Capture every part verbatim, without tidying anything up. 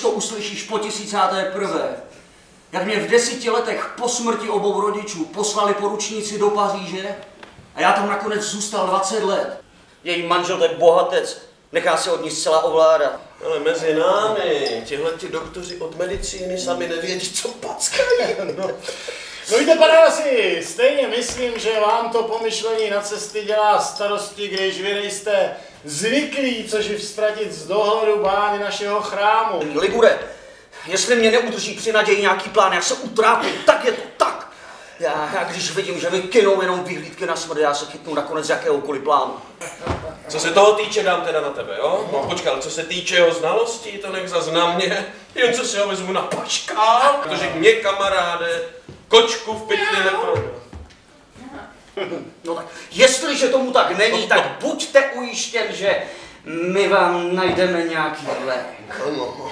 to uslyšíš po tisícáté prvé. Jak mě v deseti letech po smrti obou rodičů poslali poručníci do Paříže a já tam nakonec zůstal dvacet let. Její manžel, to je bohatec, nechá se od ní zcela ovládat. Ale mezi námi, tihleti doktoři od medicíny sami nevědí, co packají. No. No víte, pane Rasi, stejně myslím, že vám to pomyšlení na cesty dělá starosti, když vy nejste zvyklí, což je ztratit z dohledu bány našeho chrámu. Ligure, jestli mě neudrží při naději nějaký plán, já se utrápím, tak je to tak. Já, já když vidím, že mi kynou jenom vyhlídky na smrt, já se chytnu nakonec jakéhokoliv plánu. Co se toho týče, dám teda na tebe, jo? No počkej, ale co se týče jeho znalostí, to nech zas na mě. Jen co si ho vezmu na paškál, protože mě, kamaráde, kočku v pytli neprodá. No tak, jestliže tomu tak není, tak buďte ujištěn, že my vám najdeme nějaký lék. Ano.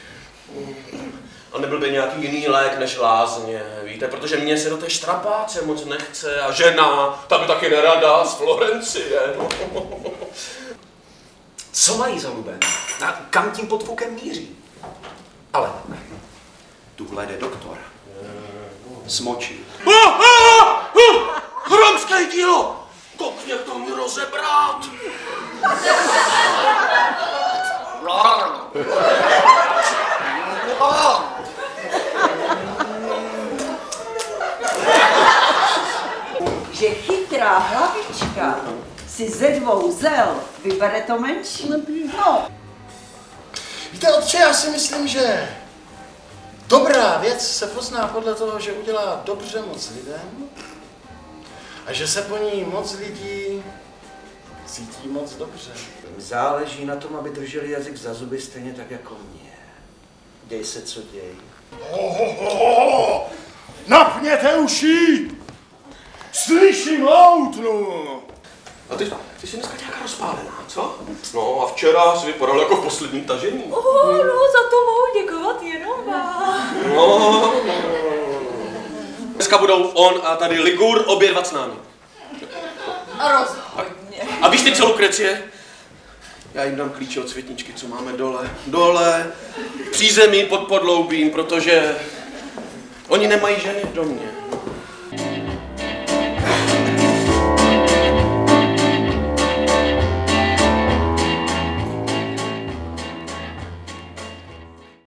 A nebyl by nějaký jiný lék než lázně, víte, protože mě se do té štrapáce moc nechce a žena, ta by taky nerada z Florencie. Co mají za luben? A kam tím podfukem míří? Ale tuhle jde doktor. Smočí. Chromské dílo! Kokně to mi rozebrat! Že chytrá hlavička si ze dvou zel vybere to menší. No. Víte, otče, já si myslím, že dobrá věc se pozná podle toho, že udělá dobře moc lidem a že se po ní moc lidí cítí moc dobře. Záleží na tom, aby drželi jazyk za zuby stejně tak jako mě. Děj se, co děj. Ohohoho! Napněte uši! Slyším loutnu! A ty, ty jsi dneska nějaká rozpálená, co? No a včera jsi vypadal jako v posledním tažení. Oh, no, za to mohu děkovat jenom vám. No, dneska budou on a tady Ligur obědvat s námi. Rozhodně. A víš ty, co, Lukrecie? Já jim dám klíče od světničky, co máme dole. Dole, v přízemí pod podloubím, protože oni nemají ženy v domě.